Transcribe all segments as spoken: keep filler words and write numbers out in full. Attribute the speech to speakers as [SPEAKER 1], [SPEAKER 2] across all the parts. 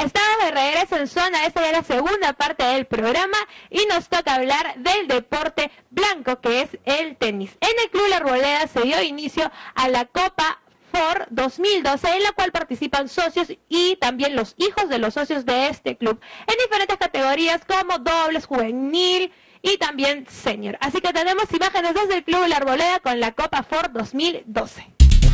[SPEAKER 1] Estamos de regreso en Zona, esta ya es la segunda parte del programa y nos toca hablar del deporte blanco, que es el tenis. En el Club La Arboleda se dio inicio a la Copa Ford dos mil doce, en la cual participan socios y también los hijos de los socios de este club, en diferentes categorías como dobles, juvenil y también senior. Así que tenemos imágenes desde el Club La Arboleda con la Copa Ford dos mil doce.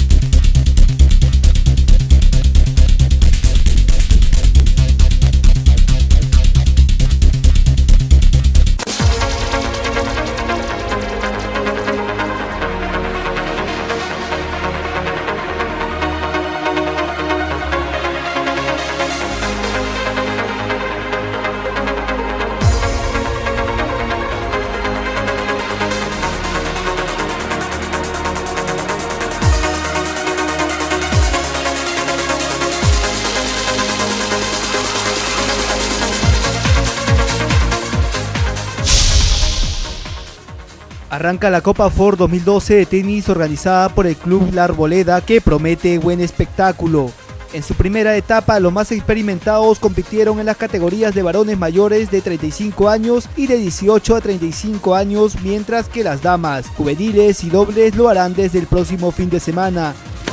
[SPEAKER 2] Arranca la Copa Ford dos mil doce de tenis organizada por el Club La Arboleda, que promete buen espectáculo. En su primera etapa, los más experimentados compitieron en las categorías de varones mayores de treinta y cinco años y de dieciocho a treinta y cinco años, mientras que las damas, juveniles y dobles lo harán desde el próximo fin de semana.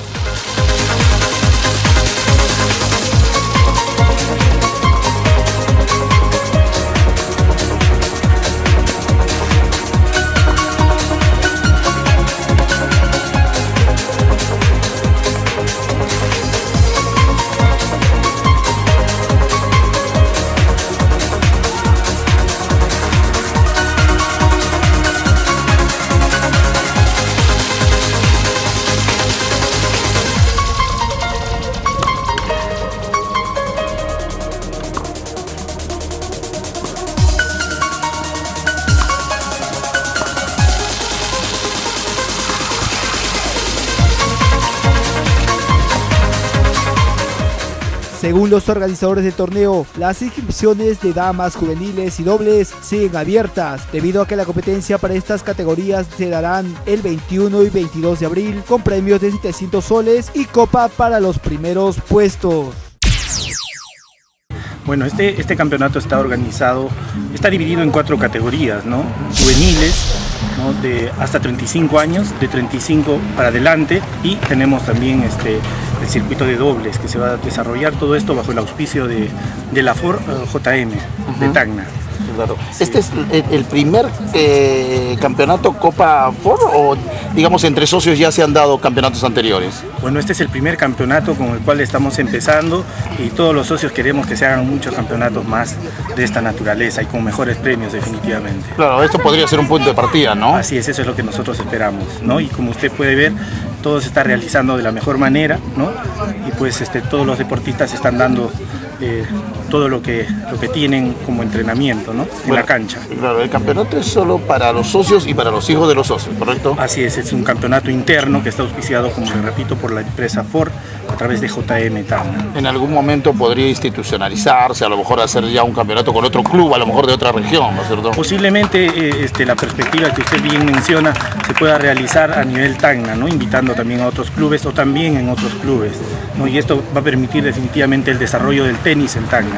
[SPEAKER 2] Según los organizadores del torneo, las inscripciones de damas, juveniles y dobles siguen abiertas, debido a que la competencia para estas categorías se darán el veintiuno y veintidós de abril, con premios de setecientos soles y copa para los primeros puestos.
[SPEAKER 3] Bueno, este, este campeonato está organizado, está dividido en cuatro categorías, ¿no? Juveniles, ¿no? De hasta treinta y cinco años, de treinta y cinco para adelante, y tenemos también este, el circuito de dobles que se va a desarrollar, todo esto bajo el auspicio de, de la Ford uh, J M, uh-huh. de Tacna.
[SPEAKER 4] Claro. ¿Este es el, el primer eh, campeonato Copa Ford o digamos entre socios ya se han dado campeonatos anteriores?
[SPEAKER 3] Bueno, este es el primer campeonato con el cual estamos empezando y todos los socios queremos que se hagan muchos campeonatos más de esta naturaleza y con mejores premios definitivamente.
[SPEAKER 4] Claro, esto podría ser un punto de partida, ¿no?
[SPEAKER 3] Así es, eso es lo que nosotros esperamos, ¿no? Y como usted puede ver, todo se está realizando de la mejor manera, ¿no? Y pues este, todos los deportistas están dando eh, todo lo que, lo que tienen como entrenamiento, ¿no? En bueno, la cancha.
[SPEAKER 4] Claro, el campeonato es solo para los socios y para los hijos de los socios, ¿correcto?
[SPEAKER 3] Así es, es un campeonato interno que está auspiciado, como le repito, por la empresa Ford a través de J M Tacna.
[SPEAKER 4] En algún momento podría institucionalizarse, a lo mejor hacer ya un campeonato con otro club, a lo mejor de otra región, ¿no es cierto?
[SPEAKER 3] Posiblemente eh, este, la perspectiva que usted bien menciona se pueda realizar a nivel Tacna, ¿no? Invitando también a otros clubes o también en otros clubes, ¿no? Y esto va a permitir definitivamente el desarrollo del tenis en Tacna.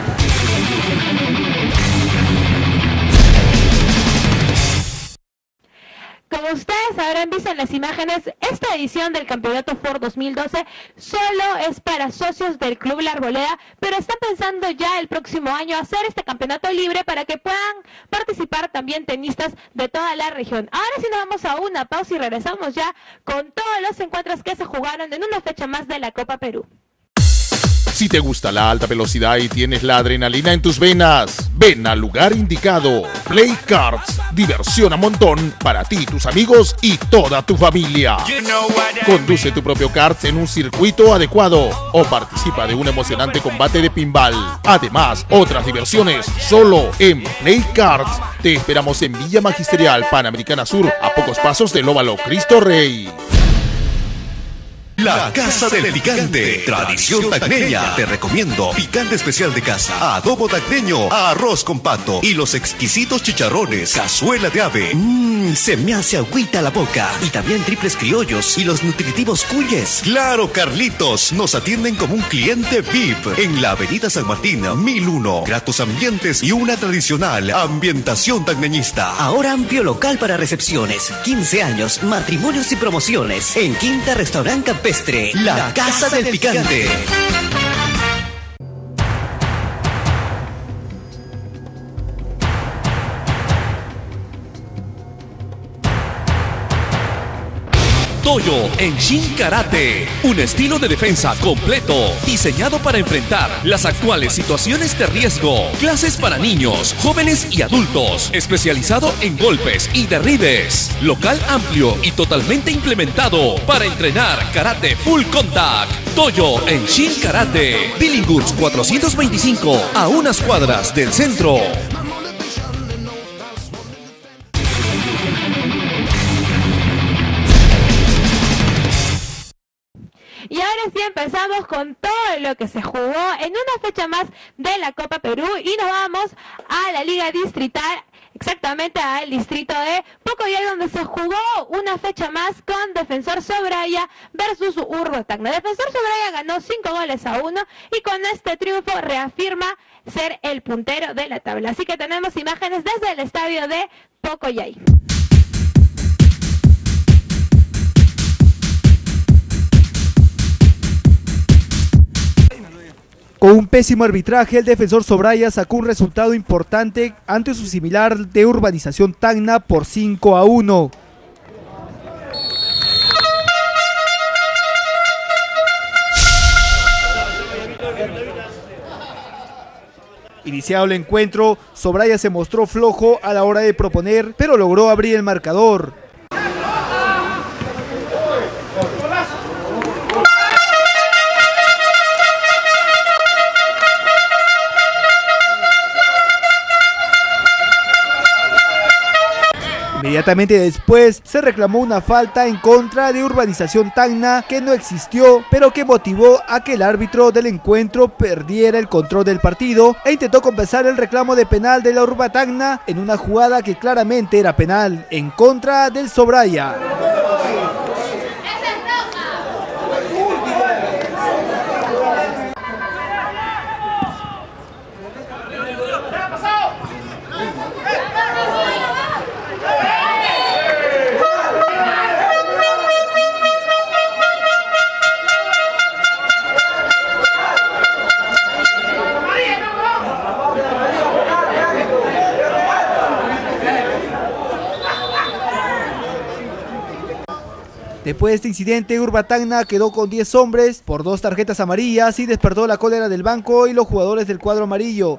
[SPEAKER 1] Como ustedes habrán visto en las imágenes, esta edición del Campeonato Ford dos mil doce solo es para socios del Club La Arboleda, pero están pensando ya el próximo año hacer este campeonato libre para que puedan participar también tenistas de toda la región. Ahora sí nos vamos a una pausa y regresamos ya con todos los encuentros que se jugaron en una fecha más de la Copa Perú.
[SPEAKER 5] Si te gusta la alta velocidad y tienes la adrenalina en tus venas, ven al lugar indicado. Play Karts, diversión a montón para ti, tus amigos y toda tu familia. Conduce tu propio kart en un circuito adecuado o participa de un emocionante combate de pinball. Además, otras diversiones solo en Play Karts. Te esperamos en Villa Magisterial, Panamericana Sur, a pocos pasos del Óvalo Cristo Rey.
[SPEAKER 6] La Casa del Picante, tradición tacneña. Te recomiendo picante especial de casa, adobo tacneño, arroz con pato y los exquisitos chicharrones, cazuela de ave.
[SPEAKER 7] Mmm, se me hace agüita la boca. Y también triples criollos y los nutritivos cuyes.
[SPEAKER 6] Claro, Carlitos, nos atienden como un cliente V I P en la avenida San Martín, mil uno. Gratos ambientes y una tradicional ambientación tacneñista.
[SPEAKER 7] Ahora amplio local para recepciones, quince años, matrimonios y promociones. En Quinta Restaurante Campestre, la, la Casa, Casa del, del Picante. Picante.
[SPEAKER 8] Toyo en Shin Karate, un estilo de defensa completo, diseñado para enfrentar las actuales situaciones de riesgo. Clases para niños, jóvenes y adultos, especializado en golpes y derribes. Local amplio y totalmente implementado para entrenar karate full contact. Toyo en Shin Karate, Billinghurst cuatrocientos veinticinco, a unas cuadras del centro.
[SPEAKER 1] Y ahora sí empezamos con todo lo que se jugó en una fecha más de la Copa Perú y nos vamos a la Liga Distrital, exactamente al distrito de Pocoyay, donde se jugó una fecha más con Defensor Sobraya versus Urbo Tacna. Defensor Sobraya ganó cinco goles a uno y con este triunfo reafirma ser el puntero de la tabla. Así que tenemos imágenes desde el estadio de Pocoyay.
[SPEAKER 2] Con un pésimo arbitraje, el Defensor Sobraya sacó un resultado importante ante su similar de Urbanización Tacna por cinco a uno. Iniciado el encuentro, Sobraya se mostró flojo a la hora de proponer, pero logró abrir el marcador. Inmediatamente después se reclamó una falta en contra de Urbanización Tacna que no existió, pero que motivó a que el árbitro del encuentro perdiera el control del partido e intentó compensar el reclamo de penal de la Urba Tacna en una jugada que claramente era penal en contra del Sobraya. Después de este incidente, Urba Tacna quedó con diez hombres por dos tarjetas amarillas y despertó la cólera del banco y los jugadores del cuadro amarillo.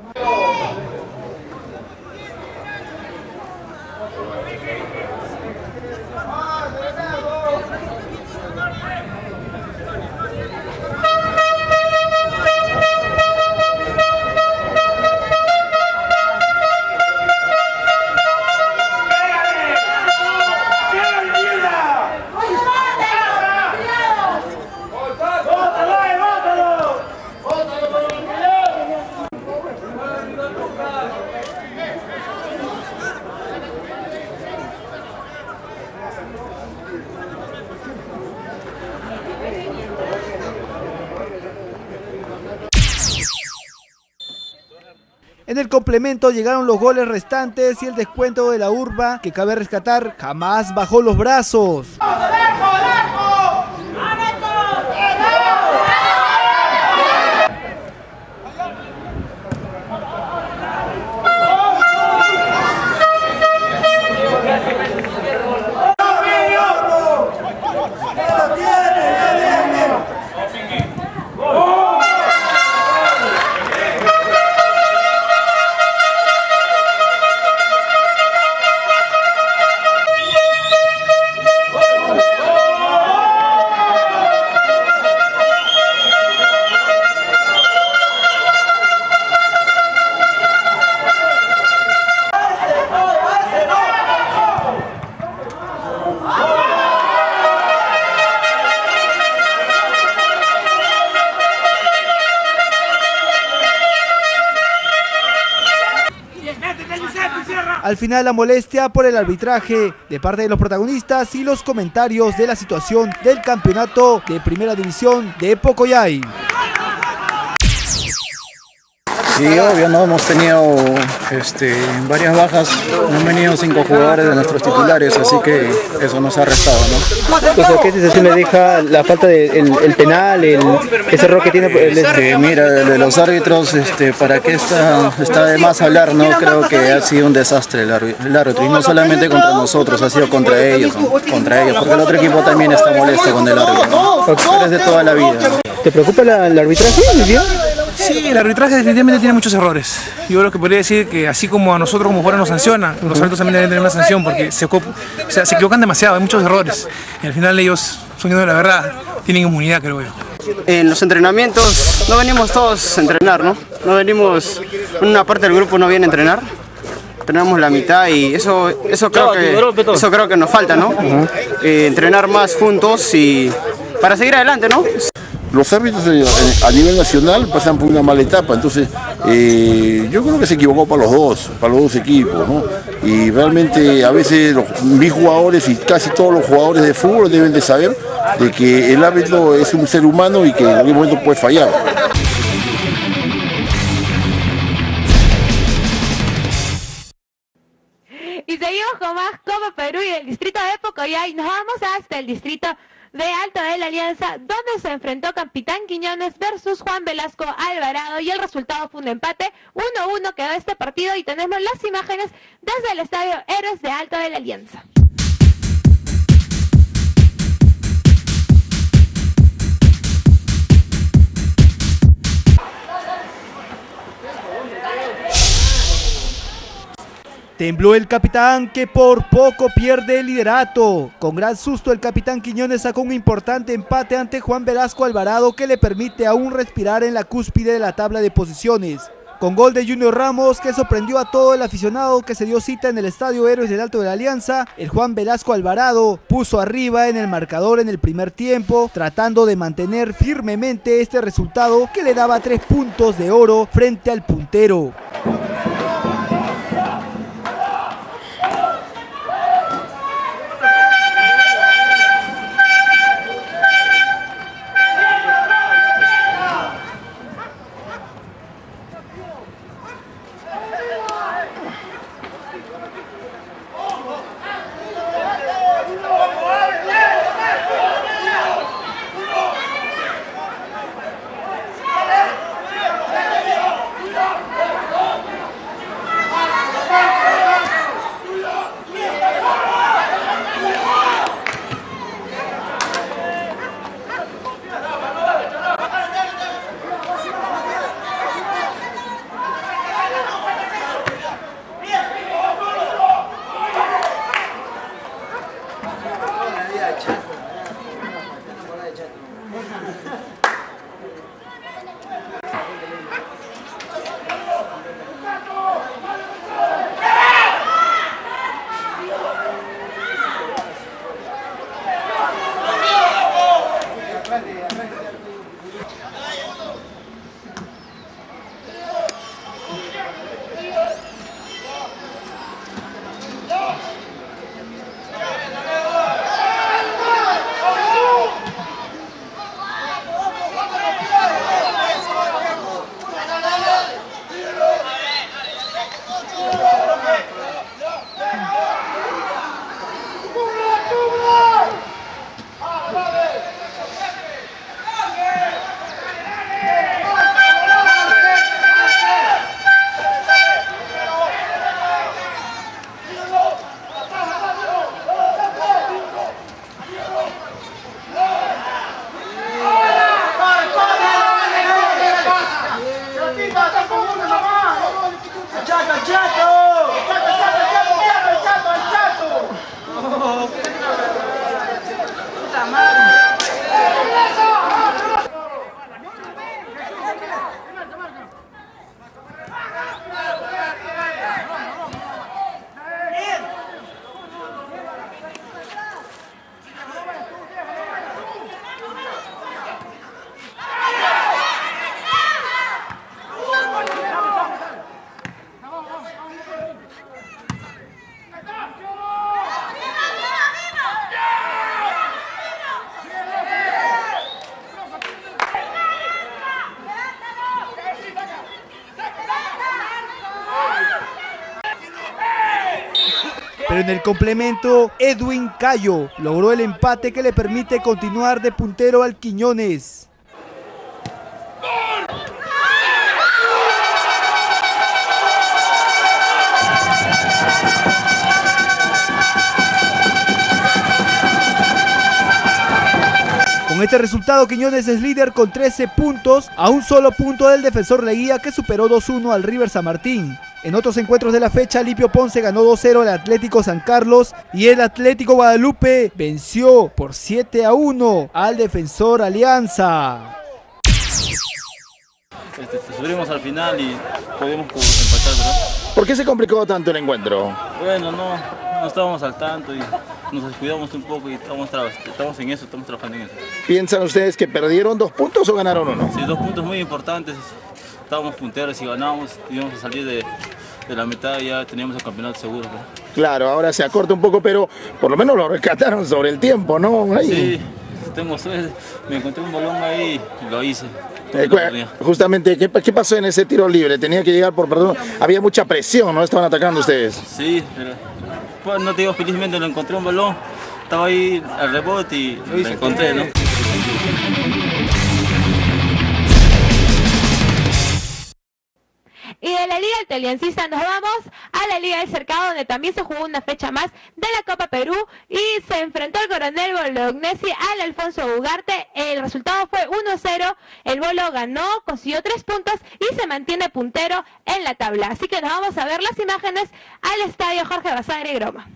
[SPEAKER 2] En el complemento llegaron los goles restantes y el descuento de la Urba, que cabe rescatar, jamás bajó los brazos. Al final la molestia por el arbitraje de parte de los protagonistas y los comentarios de la situación del campeonato de primera división de Pocoyay.
[SPEAKER 9] Sí, obvio, ¿no? Hemos tenido este, varias bajas, han venido cinco jugadores de nuestros titulares, así que eso nos ha restado, ¿no?
[SPEAKER 10] Entonces, ¿qué sensación le deja la falta del de, el, el penal, el, ese error que tiene? El...
[SPEAKER 9] Este, mira, de los árbitros, este, ¿para qué está, está de más hablar? No creo que ha sido un desastre el árbitro, y no solamente contra nosotros, ha sido contra ellos, ¿no? contra ellos, porque el otro equipo también está molesto con el árbitro, ¿no? Pero es de toda la vida, ¿no?
[SPEAKER 10] ¿Te preocupa la, el arbitraje, Livio?
[SPEAKER 11] Sí, el arbitraje definitivamente tiene muchos errores. Yo creo que podría decir que así como a nosotros como jugadores nos sancionan, los árbitros también deben tener una sanción porque se, o sea, se equivocan demasiado, hay muchos errores. Y al final ellos, son de la verdad, tienen inmunidad, creo yo.
[SPEAKER 10] En los entrenamientos no venimos todos a entrenar, ¿no? No venimos, una parte del grupo no viene a entrenar. Entrenamos la mitad y eso, eso, creo, que, eso creo que nos falta, ¿no? Uh-huh. eh, entrenar más juntos y para seguir adelante, ¿no?
[SPEAKER 12] Los árbitros a nivel nacional pasan por una mala etapa, entonces eh, yo creo que se equivocó para los dos, para los dos equipos, ¿no? Y realmente a veces los, mis jugadores y casi todos los jugadores de fútbol deben de saber de que el árbitro es un ser humano y que en algún momento puede fallar.
[SPEAKER 1] Y seguimos con más Copa Perú y del distrito de Pocoyay. Nos vamos hasta el distrito de Alto de la Alianza, donde se enfrentó Capitán Quiñones versus Juan Velasco Alvarado y el resultado fue un empate. uno a uno quedó este partido y tenemos las imágenes desde el estadio Héroes de Alto de la Alianza.
[SPEAKER 2] Tembló el capitán que por poco pierde el liderato. Con gran susto el capitán Quiñones sacó un importante empate ante Juan Velasco Alvarado que le permite aún respirar en la cúspide de la tabla de posiciones. Con gol de Junior Ramos que sorprendió a todo el aficionado que se dio cita en el estadio Héroes del Alto de la Alianza, el Juan Velasco Alvarado puso arriba en el marcador en el primer tiempo, tratando de mantener firmemente este resultado que le daba tres puntos de oro frente al puntero. Pero en el complemento, Edwin Cayo logró el empate que le permite continuar de puntero al Quiñones. Con este resultado, Quiñones es líder con trece puntos, a un solo punto del Defensor Leguía, que superó dos uno al River San Martín. En otros encuentros de la fecha, Lipio Ponce ganó dos cero al Atlético San Carlos y el Atlético Guadalupe venció por siete a uno al Defensor Alianza.
[SPEAKER 13] Este, subimos al final y pudimos empatar, ¿verdad?
[SPEAKER 4] ¿Por qué se complicó tanto el encuentro?
[SPEAKER 13] Bueno, no, no estábamos al tanto y nos descuidamos un poco y estamos, estamos en eso, estamos trabajando en eso.
[SPEAKER 4] ¿Piensan ustedes que perdieron dos puntos o ganaron uno?
[SPEAKER 13] Sí, dos puntos muy importantes. Estábamos punteros y ganamos, íbamos a salir de, de la mitad y ya teníamos el campeonato seguro, ¿verdad?
[SPEAKER 4] Claro, ahora se acorta un poco, pero por lo menos lo rescataron sobre el tiempo, ¿no? Ahí.
[SPEAKER 13] Sí, tengo suerte, me encontré un balón ahí y lo hice.
[SPEAKER 4] Eh, justamente, ¿qué, ¿qué pasó en ese tiro libre? Tenía que llegar por perdón. Había mucha presión, ¿no? Estaban atacando ustedes.
[SPEAKER 13] Sí, pero pues, no te digo, felizmente lo encontré un balón. Estaba ahí al rebote y lo encontré, ¿no?
[SPEAKER 1] Y de la Liga Altaliancista nos vamos a la Liga del Cercado, donde también se jugó una fecha más de la Copa Perú y se enfrentó el Coronel Bolognesi al Alfonso Ugarte. El resultado fue uno a cero, el Bolo ganó, consiguió tres puntos y se mantiene puntero en la tabla. Así que nos vamos a ver las imágenes al estadio Jorge Basadre Groma.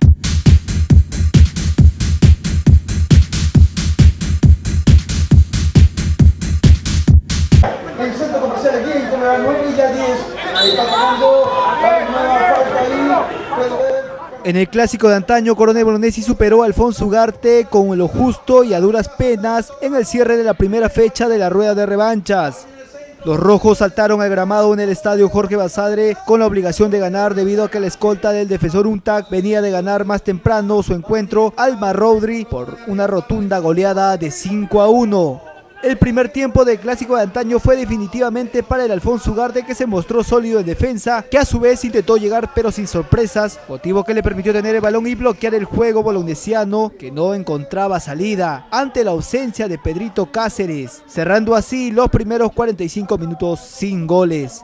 [SPEAKER 14] El centro comercial aquí, con la nueve y ya diez. Está tomando la nueva falta ahí.
[SPEAKER 2] En el clásico de antaño, Coronel Bolognesi superó a Alfonso Ugarte con lo justo y a duras penas en el cierre de la primera fecha de la rueda de revanchas. Los rojos saltaron al gramado en el estadio Jorge Basadre con la obligación de ganar debido a que la escolta del defensor Untac venía de ganar más temprano su encuentro al Marrodri por una rotunda goleada de cinco a uno. El primer tiempo del clásico de antaño fue definitivamente para el Alfonso Ugarte, que se mostró sólido en defensa, que a su vez intentó llegar pero sin sorpresas, motivo que le permitió tener el balón y bloquear el juego bolognesiano, que no encontraba salida ante la ausencia de Pedrito Cáceres, cerrando así los primeros cuarenta y cinco minutos sin goles.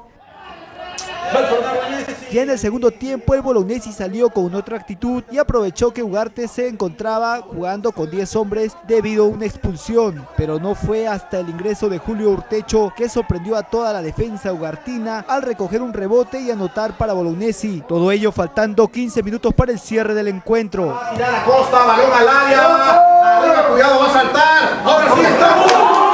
[SPEAKER 2] Ya en el segundo tiempo el Bolognesi salió con otra actitud y aprovechó que Ugarte se encontraba jugando con diez hombres debido a una expulsión, pero no fue hasta el ingreso de Julio Urtecho que sorprendió a toda la defensa ugartina al recoger un rebote y anotar para Bolognesi, todo ello faltando quince minutos para el cierre del encuentro.
[SPEAKER 14] Tirar a Costa, balón al área, arriba, cuidado, va a saltar, ahora sí estamos.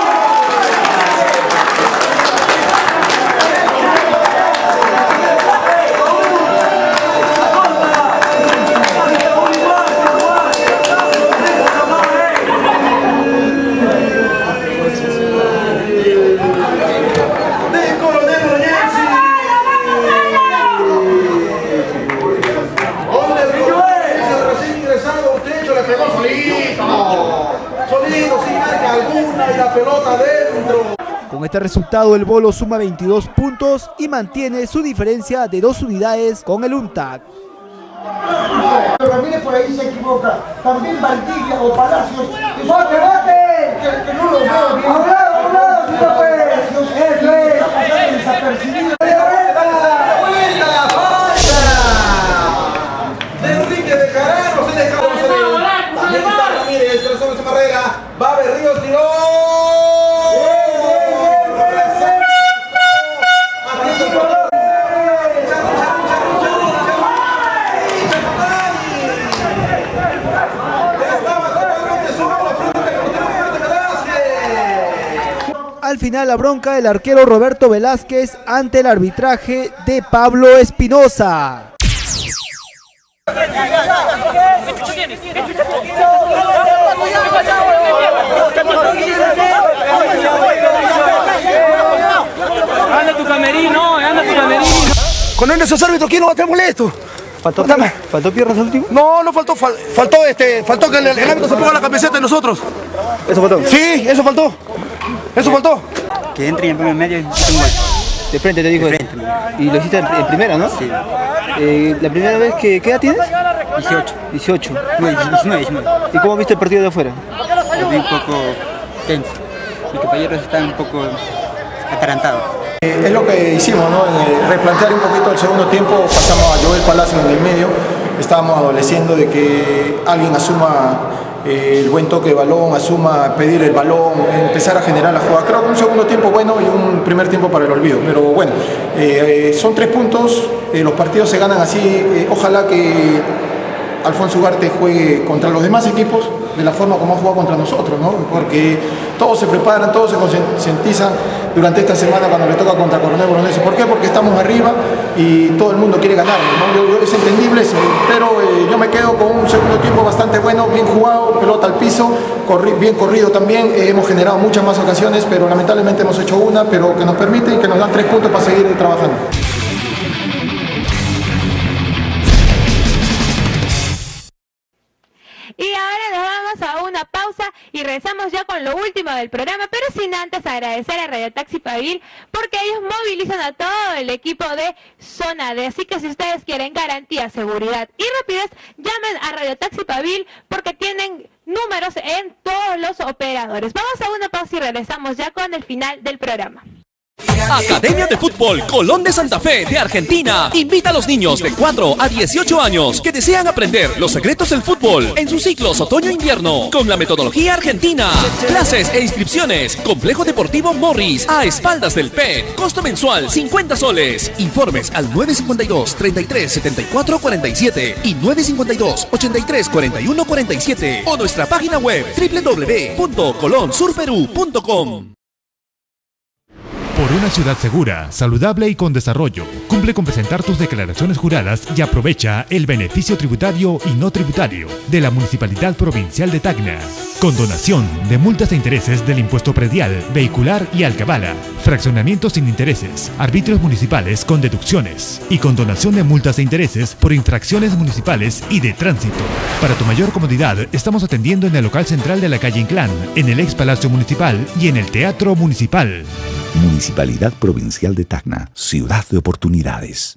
[SPEAKER 2] Con este resultado el Bolo suma veintidós puntos y mantiene su diferencia de dos unidades con el Untac.
[SPEAKER 14] Ramírez por ahí se equivoca, también Valdivia o Palacios, que son que, que no lo veo bien. ¡Hablado, hablado, si no puede! ¡Eso es! ¡Pasando desapercibido! ¡Vuelta la falta! De Enrique de Carano se dejó salir. También está Ramírez, trazó su carrera, va Berríos, tiró.
[SPEAKER 2] Al final la bronca del arquero Roberto Velázquez ante el arbitraje de Pablo Espinosa.
[SPEAKER 15] Anda tu camerino, anda tu camerino.
[SPEAKER 14] Con esos árbitros, ¿quién no va a estar molesto?
[SPEAKER 2] ¿Faltó, ¿Faltó piernas último?
[SPEAKER 14] No, no faltó, fal, faltó este, faltó que el, el árbitro se ponga la camiseta de nosotros.
[SPEAKER 2] ¿Eso faltó?
[SPEAKER 14] Sí, eso faltó. Eso faltó.
[SPEAKER 10] Que entre en primer medio y tengo gol.
[SPEAKER 2] De frente te dijo.
[SPEAKER 16] De frente,
[SPEAKER 2] y lo hiciste en, en primera, ¿no?
[SPEAKER 16] Sí.
[SPEAKER 2] Eh, ¿La primera vez que qué edad tienes?
[SPEAKER 16] dieciocho.
[SPEAKER 2] dieciocho.
[SPEAKER 16] diecinueve, diecinueve.
[SPEAKER 2] ¿Y cómo viste el partido de afuera?
[SPEAKER 16] Lo vi un poco tenso. Mis compañeros están un poco atarantados.
[SPEAKER 17] Es lo que hicimos, ¿no? En replantear un poquito el segundo tiempo, pasamos a Joel Palacio en el medio, estábamos adoleciendo de que alguien asuma eh, el buen toque de balón, asuma pedir el balón, empezar a generar la jugada. Creo que un segundo tiempo bueno y un primer tiempo para el olvido, pero bueno, eh, eh, son tres puntos, eh, los partidos se ganan así, eh, ojalá que Alfonso Ugarte juegue contra los demás equipos de la forma como ha jugado contra nosotros, ¿no? Porque todos se preparan, todos se concientizan durante esta semana cuando le toca contra Coronel Bolognesi. ¿Por qué? Porque estamos arriba y todo el mundo quiere ganar, ¿no? Yo, yo, es entendible eso, pero eh, yo me quedo con un segundo tiempo bastante bueno, bien jugado, pelota al piso, corri bien corrido también, eh, hemos generado muchas más ocasiones, pero lamentablemente hemos hecho una, pero que nos permite y que nos dan tres puntos para seguir trabajando.
[SPEAKER 1] Y ahora nos vamos a una pausa y regresamos ya con lo último del programa, pero sin antes agradecer a Radio Taxi Pavil porque ellos movilizan a todo el equipo de Zona D. Así que si ustedes quieren garantía, seguridad y rapidez, llamen a Radio Taxi Pavil porque tienen números en todos los operadores. Vamos a una pausa y regresamos ya con el final del programa.
[SPEAKER 8] Academia de Fútbol Colón de Santa Fe de Argentina invita a los niños de cuatro a dieciocho años que desean aprender los secretos del fútbol en sus ciclos otoño-invierno con la metodología argentina. Clases e inscripciones. Complejo Deportivo Morris a espaldas del P E T. Costo mensual cincuenta soles. Informes al nueve cinco dos, treinta y tres, setenta y cuatro, cuarenta y siete y nueve cinco dos, ochenta y tres, cuarenta y uno, cuarenta y siete o nuestra página web doble u doble u doble u punto colón sur perú punto com.
[SPEAKER 18] Por una ciudad segura, saludable y con desarrollo. Cumple con presentar tus declaraciones juradas y aprovecha el beneficio tributario y no tributario de la Municipalidad Provincial de Tacna. Condonación de multas e intereses del impuesto predial, vehicular y alcabala. Fraccionamientos sin intereses, arbitrios municipales con deducciones y condonación de multas e intereses por infracciones municipales y de tránsito. Para tu mayor comodidad, estamos atendiendo en el local central de la calle Inclán, en el ex Palacio Municipal y en el Teatro Municipal.
[SPEAKER 19] Municipalidad Provincial de Tacna, ciudad de oportunidades.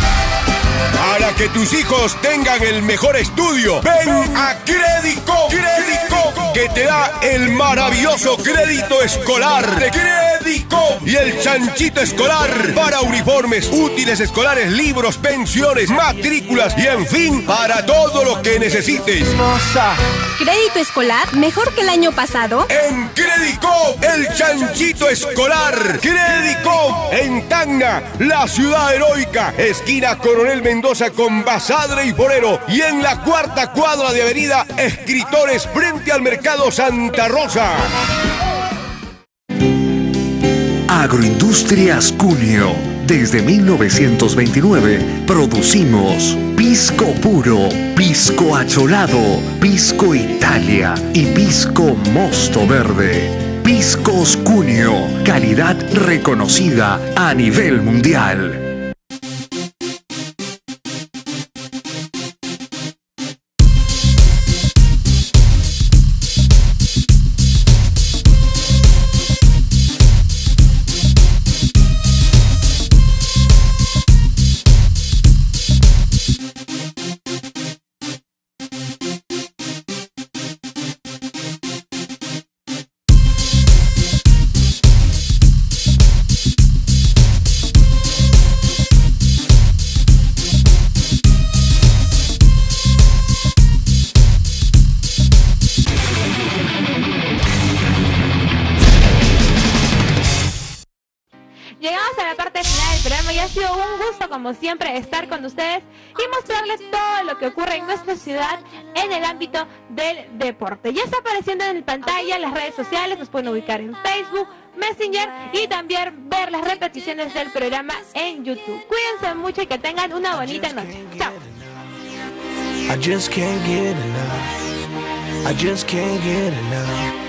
[SPEAKER 20] Para que tus hijos tengan el mejor estudio, ven a Crédito, Crédito, que te da el maravilloso crédito escolar de Crédito y el chanchito escolar para uniformes, útiles escolares, libros, pensiones, matrículas y en fin, para todo lo que necesites.
[SPEAKER 21] ¿Crédito escolar mejor que el año pasado?
[SPEAKER 20] En Crédito, el chanchito escolar. Crédito, en Tacna, la ciudad heroica, esquina Coronel Mendoza con Basadre y Forero, y en la cuarta cuadra de Avenida Escritores frente al Mercado Santa Rosa.
[SPEAKER 22] Agroindustrias Cunio. Desde mil novecientos veintinueve producimos pisco puro, pisco acholado, pisco Italia y pisco mosto verde. Piscos Cunio, calidad reconocida a nivel mundial.
[SPEAKER 1] Como siempre, estar con ustedes y mostrarles todo lo que ocurre en nuestra ciudad en el ámbito del deporte. Ya está apareciendo en pantalla las redes sociales, nos pueden ubicar en Facebook, Messenger y también ver las repeticiones del programa en YouTube. Cuídense mucho y que tengan una bonita noche. Chao.
[SPEAKER 23] I just can't get enough. I just can't get enough.